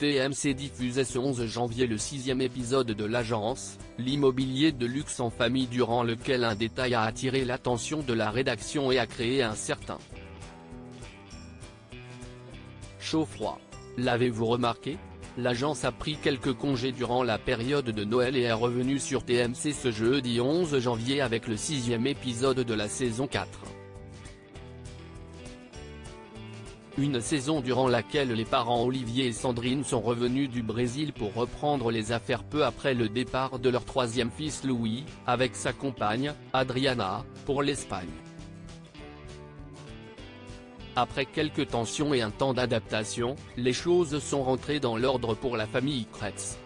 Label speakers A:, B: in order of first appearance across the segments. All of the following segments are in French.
A: TMC diffusait ce 11 janvier le 6e épisode de l'agence, l'immobilier de luxe en famille, durant lequel un détail a attiré l'attention de la rédaction et a créé un certain chaud-froid. L'avez-vous remarqué ? L'agence a pris quelques congés durant la période de Noël et est revenue sur TMC ce jeudi 11 janvier avec le 6e épisode de la saison 4. Une saison durant laquelle les parents Olivier et Sandrine sont revenus du Brésil pour reprendre les affaires peu après le départ de leur troisième fils Louis, avec sa compagne, Adriana, pour l'Espagne. Après quelques tensions et un temps d'adaptation, les choses sont rentrées dans l'ordre pour la famille Kretz.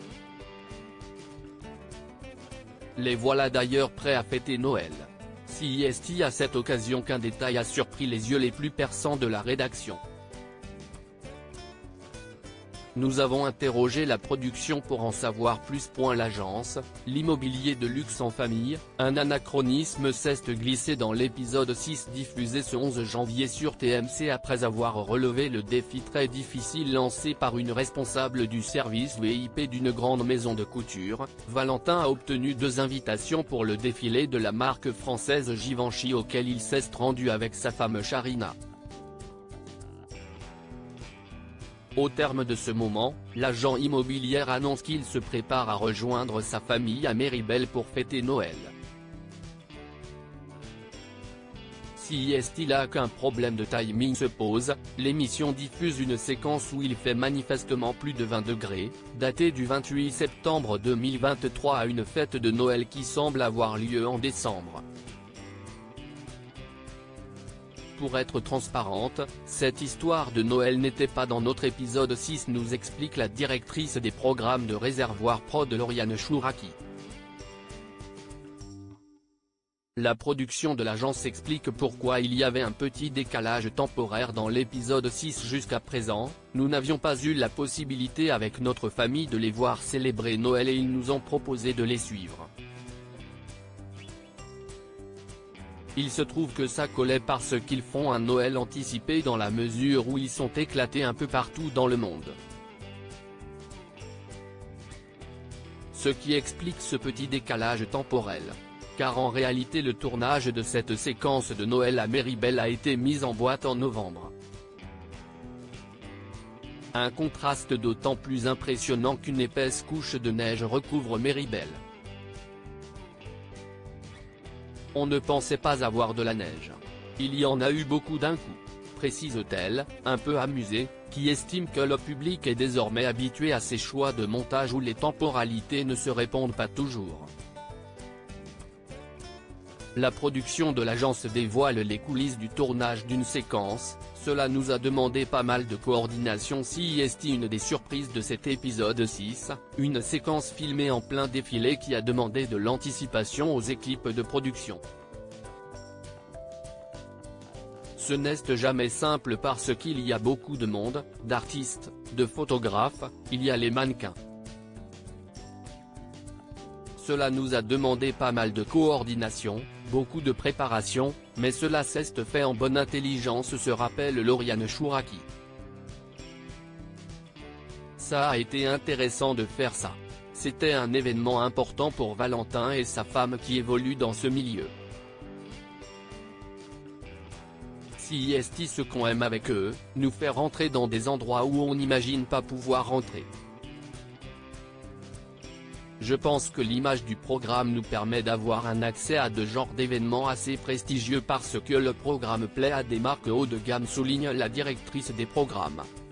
A: Les voilà d'ailleurs prêts à fêter Noël. C'est à cette occasion qu'un détail a surpris les yeux les plus perçants de la rédaction. Nous avons interrogé la production pour en savoir plus. L'agence, l'immobilier de luxe en famille, un anachronisme s'est glissé dans l'épisode 6 diffusé ce 11 janvier sur TMC après avoir relevé le défi très difficile lancé par une responsable du service VIP d'une grande maison de couture. Valentin a obtenu 2 invitations pour le défilé de la marque française Givenchy auquel il s'est rendu avec sa femme Charina. Au terme de ce moment, l'agent immobilier annonce qu'il se prépare à rejoindre sa famille à Méribel pour fêter Noël. Si là qu'un problème de timing se pose, l'émission diffuse une séquence où il fait manifestement plus de 20 degrés, datée du 28 septembre 2023 à une fête de Noël qui semble avoir lieu en décembre. Pour être transparente, cette histoire de Noël n'était pas dans notre épisode 6, nous explique la directrice des programmes de Réservoir Prod Lauriane Chouraki. La production de l'agence explique pourquoi il y avait un petit décalage temporaire dans l'épisode 6 jusqu'à présent. Nous n'avions pas eu la possibilité avec notre famille de les voir célébrer Noël et ils nous ont proposé de les suivre. Il se trouve que ça collait parce qu'ils font un Noël anticipé dans la mesure où ils sont éclatés un peu partout dans le monde. Ce qui explique ce petit décalage temporel. Car en réalité le tournage de cette séquence de Noël à Méribel a été mis en boîte en novembre. Un contraste d'autant plus impressionnant qu'une épaisse couche de neige recouvre Méribel. On ne pensait pas avoir de la neige. Il y en a eu beaucoup d'un coup, précise-t-elle, un peu amusée, qui estime que le public est désormais habitué à ces choix de montage où les temporalités ne se répondent pas toujours. La production de l'agence dévoile les coulisses du tournage d'une séquence, cela nous a demandé pas mal de coordination. Une des surprises de cet épisode 6, une séquence filmée en plein défilé qui a demandé de l'anticipation aux équipes de production. Ce n'est jamais simple parce qu'il y a beaucoup de monde, d'artistes, de photographes, il y a les mannequins. Cela nous a demandé pas mal de coordination, beaucoup de préparation, mais cela s'est fait en bonne intelligence, se rappelle Lauriane Chouraki. Ça a été intéressant de faire ça. C'était un événement important pour Valentin et sa femme qui évoluent dans ce milieu. Si ce qu'on aime avec eux, nous faire rentrer dans des endroits où on n'imagine pas pouvoir rentrer. Je pense que l'image du programme nous permet d'avoir un accès à de genres d'événements assez prestigieux parce que le programme plaît à des marques haut de gamme, souligne la directrice des programmes.